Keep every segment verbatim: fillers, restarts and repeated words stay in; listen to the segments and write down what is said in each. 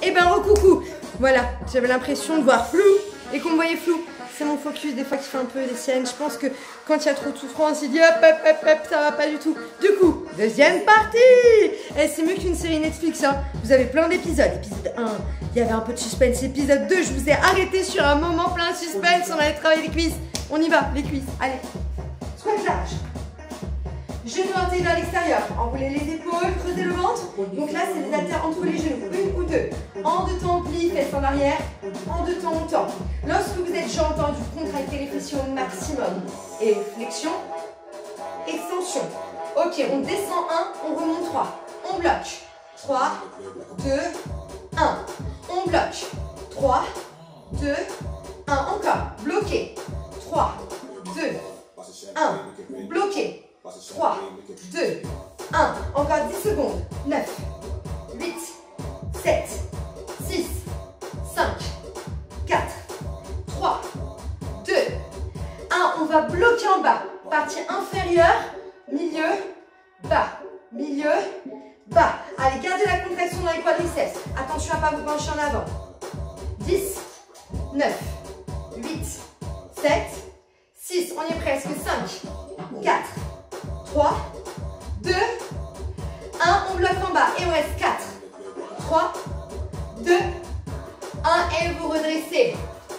Et ben recoucou. Voilà, j'avais l'impression de voir flou et qu'on me voyait flou. C'est mon focus des fois qui fait un peu des siennes. Je pense que quand il y a trop de souffrance, il dit hop hop hop hop, ça va pas du tout. Du coup, deuxième partie. Et c'est mieux qu'une série Netflix, hein. Vous avez plein d'épisodes. Épisode un, il y avait un peu de suspense. Épisode deux, je vous ai arrêté sur un moment plein de suspense. On allait travailler les cuisses. On y va, les cuisses. Allez, squat large. Genoux intégrés à l'extérieur, enroulez les épaules, creusez le ventre. Donc là, c'est les haltères entre les genoux, une ou deux. En deux temps, on plie, fesses en arrière. En deux temps, on tend. Lorsque vous êtes jambes tendues, contractez les fessiers au maximum. Et flexion, extension. Ok, on descend un, on remonte trois. On bloque. trois, deux, un. On bloque. trois, deux, un. Encore. Bloqué. trois, deux, un. Bloqué. trois, deux, un. Encore dix secondes. neuf, huit, sept, six, cinq, quatre, trois, deux, un. On va bloquer en bas. Partie inférieure, milieu, bas. Milieu, bas. Allez, gardez la contraction dans les quadriceps. Attention à ne pas vous pencher en avant. dix, neuf, huit, sept, six. On y est presque. cinq, quatre, trois, deux, un, on bloque en bas et on reste quatre, trois, deux, un et vous redressez.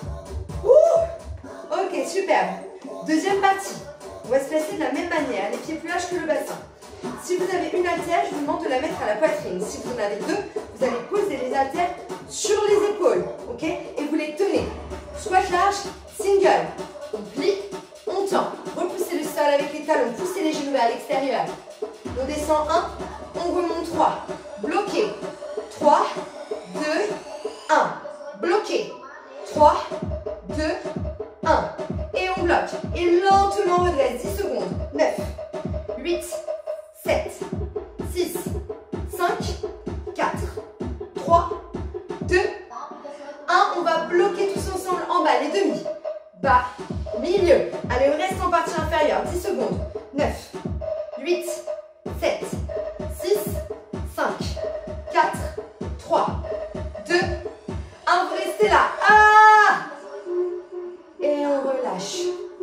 Ouh, ok, superbe. Deuxième partie, on va se placer de la même manière, les pieds plus larges que le bassin. Si vous avez une haltère, je vous demande de la mettre à la poitrine. Si vous en avez deux, vous allez poser les haltères sur les épaules, ok? Et vous les tenez. Squat large, single. On plie, on tend. Repoussez le sol avec les talons, poussez les genoux vers l'extérieur. On descend un, on remonte trois. Bloqué. trois, deux, un. Bloqué. trois, deux, un. Et on bloque. Et lentement on redresse. dix secondes. neuf, huit, sept, six, cinq, quatre, trois, deux, un. On va bloquer tous ensemble en bas, les demi. Bas, milieu. Allez, on reste en partie inférieure. dix secondes. neuf, huit, sept, six, cinq, quatre, trois, deux, un. Vous restez là. Ah! Et on relâche.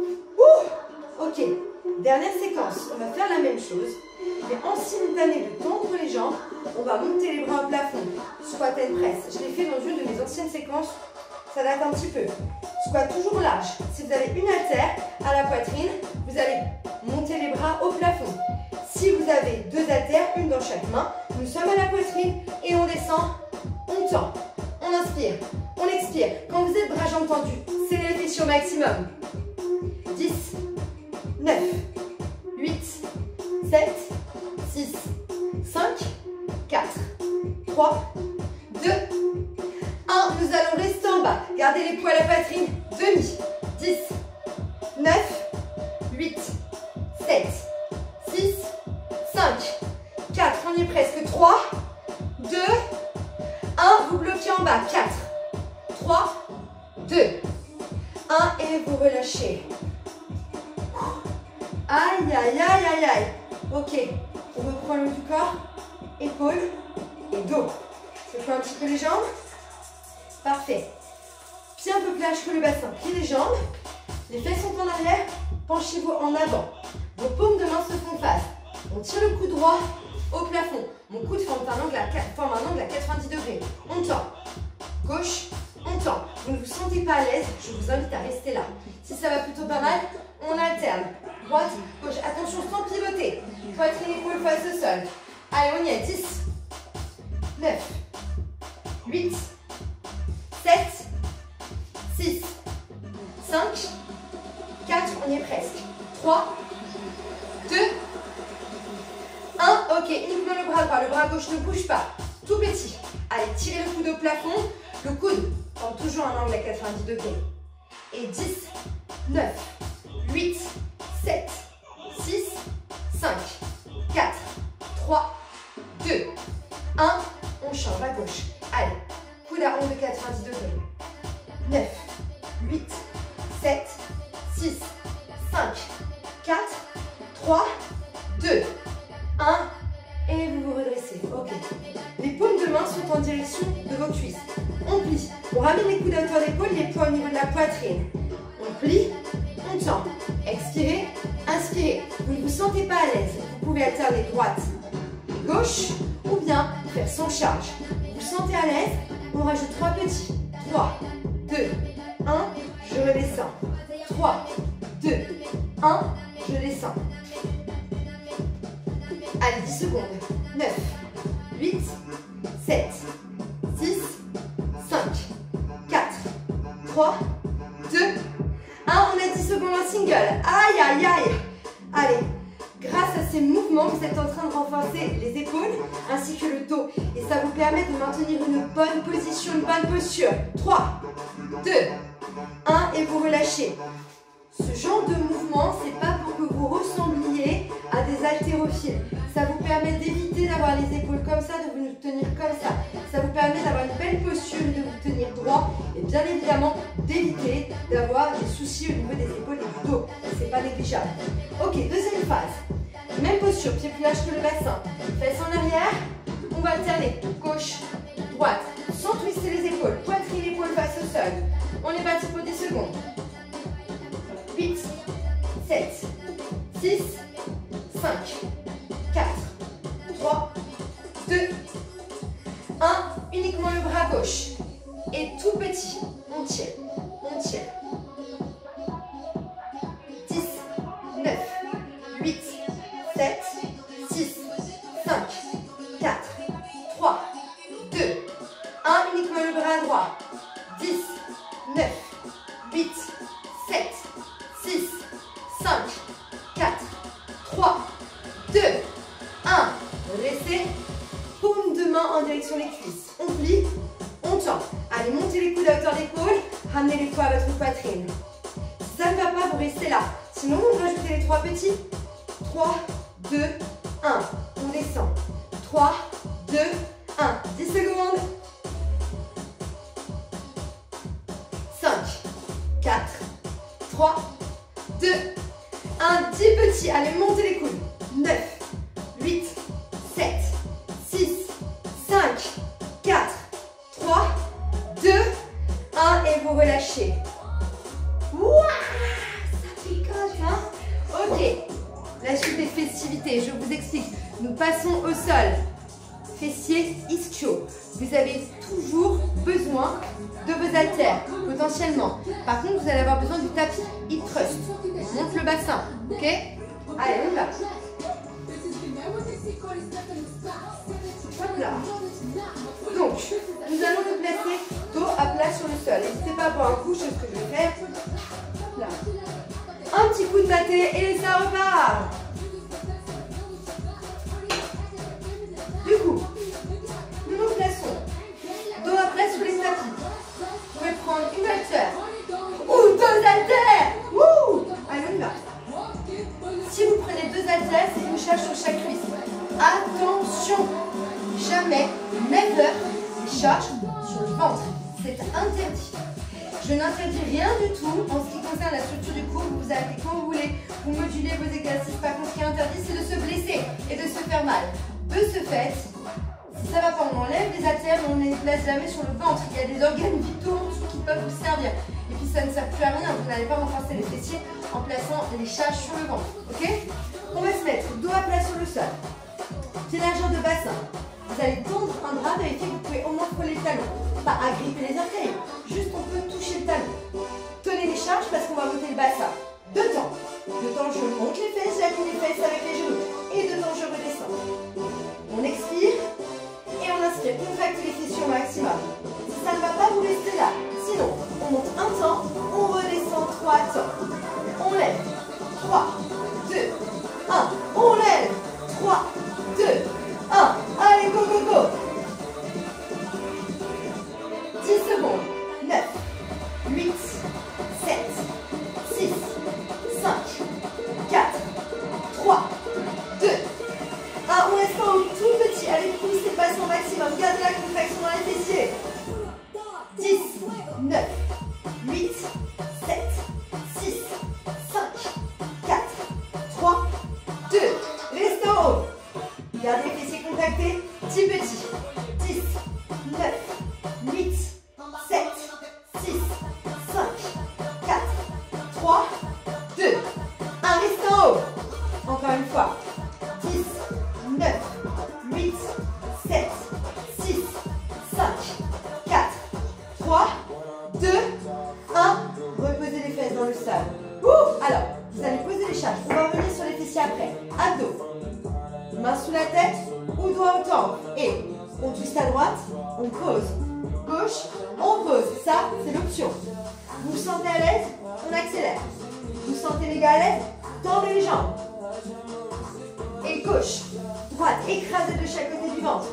Ouh! Ok. Dernière séquence. On va faire la même chose. Mais en simultané de tendre les jambes, on va monter les bras au plafond. Squat and press. Je l'ai fait dans une de mes anciennes séquences. Ça date un petit peu. Squat toujours large. Si vous avez une haltère à la poitrine, vous allez monter les bras au plafond. Si vous avez deux haltères, une dans chaque main, nous sommes à la poitrine et on descend, on tend. On inspire, on expire. Quand vous êtes bras jambes tendus, serrez les fessiers au maximum. dix, neuf, huit, sept, six, cinq, quatre, trois, deux, un. Nous allons rester en bas. Gardez les poids à la poitrine. Demi. dix, neuf, huit, sept, six, cinq, quatre. On y est presque. trois, deux, un. Vous bloquez en bas. quatre, trois, deux, un. Et vous relâchez. Aïe, aïe, aïe, aïe, aïe. Ok. On reprend le haut du corps. Épaules et dos. Secouez un petit peu les jambes. Parfait. Pieds un peu plus larges que le bassin. Pliez les jambes. Les fesses sont en arrière. Penchez-vous en avant. Vos paumes de main se font face. On tire le coude droit au plafond. Mon coude forme un angle à, forme un angle à quatre-vingt-dix degrés. On tend. Gauche, on tend. Vous ne vous sentez pas à l'aise, je vous invite à rester là. Si ça va plutôt pas mal, on alterne. Droite, gauche. Attention sans pivoter. Poitrine, épaule, face au sol. Allez, on y est. dix, neuf, huit, sept, six, cinq, quatre, on y est presque. trois, deux, un. Ok, uniquement le bras droit. Le bras gauche ne bouge pas. Tout petit. Allez, tirez le coude au plafond. Le coude forme toujours un angle à quatre-vingt-dix degrés. Et dix, neuf, huit, sept, six, cinq, quatre, trois, deux, un. On change à gauche. Allez, coude à angle de quatre-vingt-dix degrés. neuf, huit, sept, six, cinq, quatre, trois, deux, un. Et vous vous redressez. Ok. Les paumes de main sont en direction de vos de cuisse. On plie. On ramène les coudes à hauteur d'épaule, les poings au niveau de la poitrine. On plie, on tend. Expirez, inspirez. Vous ne vous sentez pas à l'aise, vous pouvez alterner droite, gauche ou bien faire sans charge. Vous vous sentez à l'aise, on rajoute trois petits. trois, deux, un, je redescends. trois, deux, un, je descends. Allez, dix secondes. neuf, huit, sept, six, cinq, quatre, trois, deux, un. On a dix secondes en single. Aïe, aïe, aïe. Allez, grâce à ces mouvements, vous êtes en train de renforcer les épaules ainsi que le dos. Et ça vous permet de maintenir une bonne position, une bonne posture. trois, deux, un et vous relâchez. Ce genre de mouvement, c'est pas pour que vous ressembliez à des haltérophiles. Ça vous permet d'éviter d'avoir les épaules comme ça, de vous tenir comme ça. Ça vous permet d'avoir une belle posture et de vous tenir droit. Et bien évidemment, d'éviter d'avoir des soucis au niveau des épaules et du dos. C'est pas négligeable. Ok, deuxième phase. Même posture, pied plus large que le bassin. Fesses en arrière. On va alterner gauche, droite, sans twister les épaules. Poitrine, épaule face au sol. On est parti pour dix secondes. huit, sept, six, cinq, quatre, trois, deux, un. Uniquement le bras gauche. Et tout petit. On tire. On tire. dix, neuf, huit, sept, six, cinq, quatre, trois, deux, un. Uniquement le bras droit. dix, neuf, huit, sept, six, cinq, quatre, trois, deux, un. Restez. Paume de main en direction des cuisses. On plie, on tend. Allez, montez les coudes à hauteur d'épaule. Ramenez les poids à votre poitrine. Si ça ne va pas, vous restez là. Sinon, vous rajoutez les trois petits. trois, deux, un. On descend. trois, deux, un. dix secondes. cinq, quatre, trois, deux, un. dix petits. Allez, montez les coudes. neuf, huit, sept, six, cinq, quatre, trois, deux, un. Et vous relâchez. Wouah, ça picote, hein? Ok. La suite des festivités, je vous explique. Nous passons au sol. Fessiers ischio. Vous avez toujours besoin de vos haltères, potentiellement. Par contre, vous allez avoir besoin du tapis hip thrust. On monte le bassin, ok? Allez, on y va. Hop là. Donc, nous allons nous placer dos à plat sur le sol. N'hésitez pas à boire un coup, chose que je vais faire. Là. Un petit coup de maté et ça repart. Du coup, nous nous plaçons dos à plat sur les tapis. Vous pouvez prendre une haltère ou deux haltères. Wouh! Allez, on y va. Si vous prenez deux haltères, c'est une charge sur chaque cuisse. Attention! Jamais, never, charge sur le ventre. C'est interdit. Je n'interdis rien du tout en ce qui concerne la structure du cou. Vous vous arrêtez quand vous voulez, vous modulez vos exercices. Par contre, ce qui est interdit, c'est de se blesser et de se faire mal. De ce fait, si ça va pas, on enlève les haltères, mais on ne les place jamais sur le ventre. Il y a des organes vitaux en dessous qui peuvent vous servir. Et puis ça ne sert plus à rien. Vous n'allez pas renforcer les fessiers en plaçant les charges sur le ventre. Ok? On va se mettre dos à plat sur le sol. Pied largeur de bassin. Vous allez tendre un bras, vérifier que vous pouvez au moins coller le talon. Pas agripper les orteils, juste on peut toucher le talon. Tenez les charges parce qu'on va monter le bassin. Deux temps. Deux temps, je monte les fesses, j'appuie les fesses avec les genoux. Et deux temps, je redescends. On expire et on inspire. Contractez les fessiers au maximum. Si ça ne va pas, vous restez là. Sinon, on monte un temps, on redescend trois temps. On lève. trois, deux, un. On lève. trois, deux, un. Allez, go, go, go. dix secondes. neuf, huit, sept, six, cinq, quatre, trois, deux, un. On reste en haut, tout petit. Allez, poussez, passe au maximum. Gardez la contraction dans les fessiers. dix, neuf, huit, sept, six, cinq, quatre, trois, deux. Restez en haut. Gardez les fessiers contractés. dix petits. dix, neuf, on pose. Gauche, on pose. Ça, c'est l'option. Vous vous sentez à l'aise, on accélère. Vous sentez les gars à l'aise, tendez les jambes. Et gauche, droite, écrasez de chaque côté du ventre.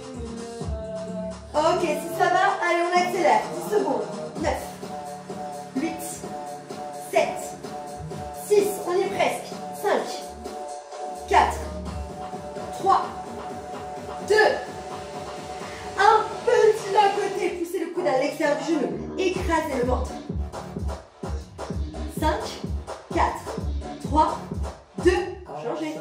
Ok, si ça va, allez, on accélère. dix secondes. neuf, huit, sept, six, on y est presque. cinq, quatre, trois, deux, un. Petit d'un côté, poussez le coude à l'extérieur du genou. Écrasez le ventre. cinq, quatre, trois, deux, changez.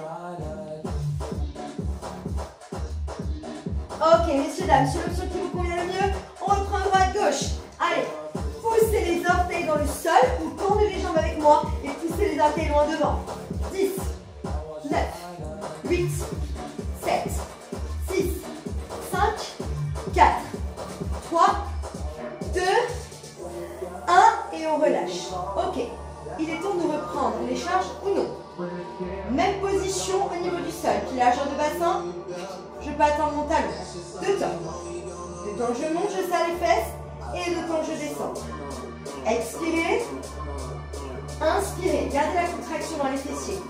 Ok, messieurs, dames, sur l'option qui vous convient le mieux, on reprend droite-gauche. Allez, poussez les orteils dans le sol ou tendez les jambes avec moi et poussez les orteils loin devant. dix, neuf, huit, sept, six, cinq, quatre, trois, deux, un et on relâche. Ok, il est temps de reprendre les charges ou non. Même position au niveau du sol. Largeur de bassin, je peux attendre mon talon. Deux temps. De temps je monte, je serre les fesses et de temps je descends. Expirez. Inspirez. Gardez la contraction dans les fessiers.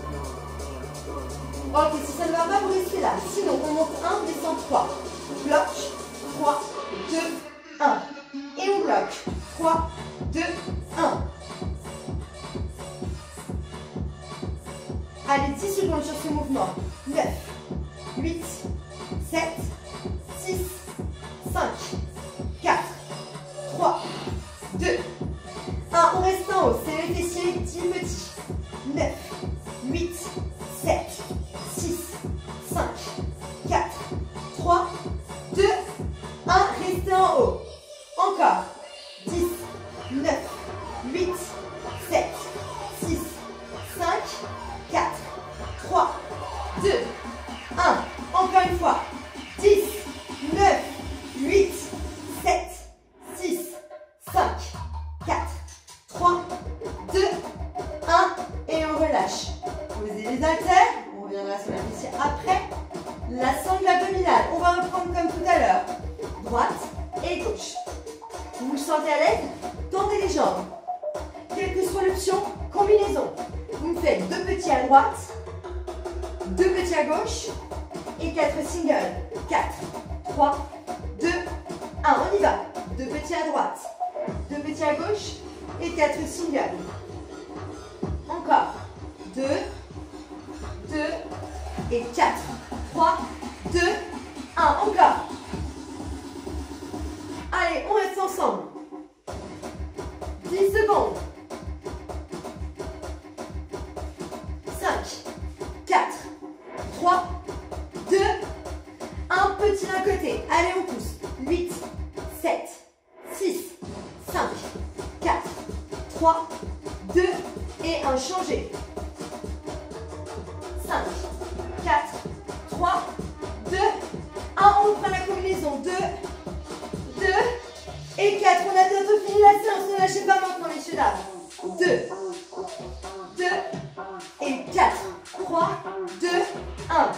Ok, si ça ne va pas, vous restez là. Sinon, on monte un, descend trois. Bloc. trois, deux, un. Et on bloque. trois, deux, un. Allez, dix secondes sur ce mouvement. neuf, huit, sept, six, cinq, quatre, trois, deux, un. On reste en haut. C'est les fessiers, dix petits. neuf, huit, sept, six, cinq, quatre, trois, deux, un. Restez en haut. Encore. dix, neuf, huit, sept, six, cinq, quatre, trois, deux, un. Encore une fois. dix, neuf, huit, sept, six, cinq, quatre, trois, deux, un. Et on relâche. Posez les haltères. On reviendra sur la fessier après. La sangle abdominale. On va reprendre comme tout à l'heure. Droite et gauche. Vous vous sentez à l'aise? Tendez les jambes. Quelle que soit l'option, combinaison. Vous me faites deux petits à droite, deux petits à gauche et quatre singles. quatre, trois, deux, un. On y va. Deux petits à droite, deux petits à gauche et quatre singles. Encore. deux, deux et quatre. trois, deux, un. Encore. Allez, on reste ensemble. dix secondes. cinq, quatre, trois, deux, un. Petit d'un côté. Allez, on pousse. huit, sept, six, cinq, quatre, trois, deux et un. Changez. cinq, quatre, trois, deux, un. On reprend la combinaison. deux, deux et quatre. On a bientôt fini la séance. Ne lâchez pas maintenant, messieurs, dames. deux, deux et quatre. trois, deux, un.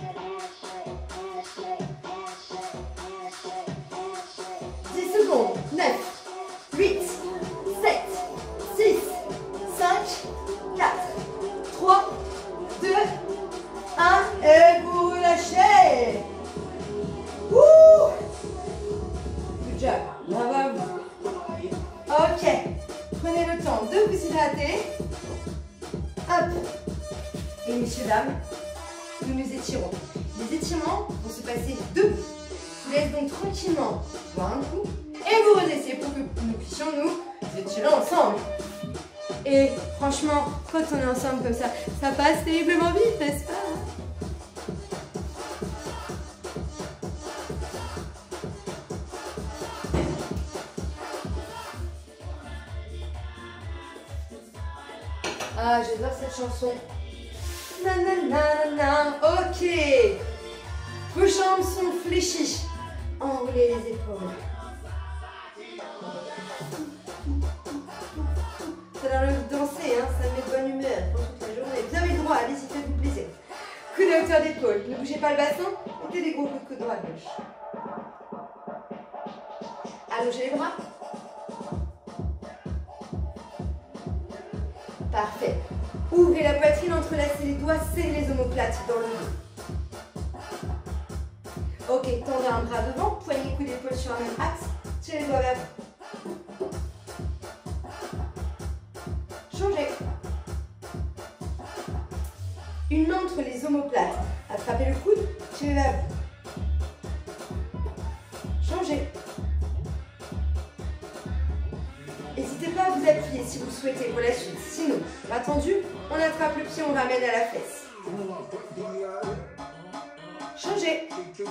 dix secondes. neuf, huit, sept, six, cinq, quatre, trois, deux, un. Et vous relâchez. Wouh! Good job. Bravo à vous. Ok. Prenez le temps de vous hydrater. Hop. Et messieurs, dames, nous nous étirons. Les étirements vont se passer debout. Je vous laisse donc tranquillement boire un coup et vous redressez pour que nous puissions nous étirer ensemble. Et franchement, quand on est ensemble comme ça, ça passe terriblement vite, n'est-ce pas? Ah, j'adore cette chanson. Nanana, ok. Vos jambes sont fléchies. Enroulez les épaules. Ça a l'air de danser, hein, ça met de bonne humeur pour toute la journée. Vous avez le droit, allez-y, faites-vous plaisir. Coup de hauteur d'épaule. Ne bougez pas le bassin, mettez des gros coups de coude droit à gauche. Allongez les bras. Parfait. Ouvrez la poitrine, entrelacez les doigts, serrez les omoplates dans le dos. Ok, tendez un bras devant, poignée, coude, épaule sur un même axe. Tirez les doigts vers vous. Changez. Une main entre les omoplates. Attrapez le coude, tirez vers vous. Changez. N'hésitez pas à vous appuyer si vous souhaitez pour la suite. Sinon, attendu, on attrape le pied, on ramène à la fesse. Changez.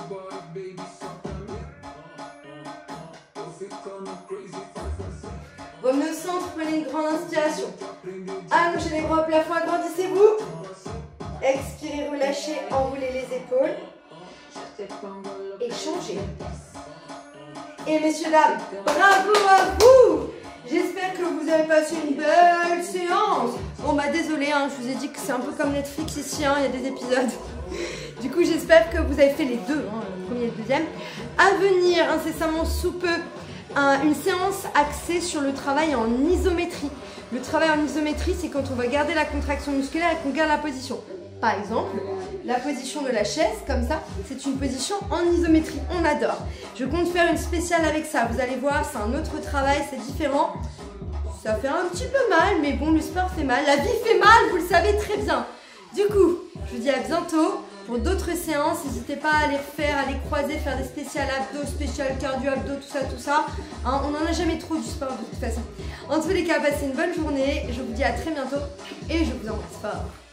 Revenez au centre, prenez une grande inspiration. Allongez les bras au plafond, agrandissez-vous. Expirez, relâchez, enroulez les épaules. Et changez. Et messieurs, dames, bravo à vous! J'espère que vous avez passé une belle séance. Bon bah désolé, hein, je vous ai dit que c'est un peu comme Netflix ici, hein, il y a des épisodes. Du coup j'espère que vous avez fait les deux, hein, le premier et le deuxième. À venir incessamment sous peu, un, une séance axée sur le travail en isométrie. Le travail en isométrie, c'est quand on va garder la contraction musculaire et qu'on garde la position. Par exemple, la position de la chaise, comme ça, c'est une position en isométrie. On adore. Je compte faire une spéciale avec ça. Vous allez voir, c'est un autre travail, c'est différent. Ça fait un petit peu mal, mais bon, le sport fait mal. La vie fait mal, vous le savez très bien. Du coup, je vous dis à bientôt pour d'autres séances. N'hésitez pas à les refaire, à les croiser, faire des spéciales abdos, spéciales cardio, abdos, tout ça, tout ça. Hein, on n'en a jamais trop du sport de toute façon. En tous les cas, passez une bonne journée. Je vous dis à très bientôt et je vous embrasse fort.